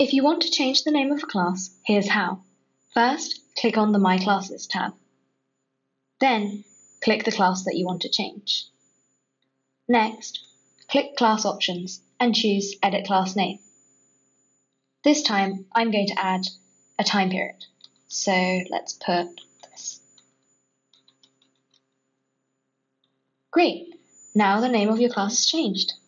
If you want to change the name of a class, here's how. First, click on the My Classes tab. Then, click the class that you want to change. Next, click Class Options and choose Edit Class Name. This time, I'm going to add a time period. So let's put this. Great! Now the name of your class has changed.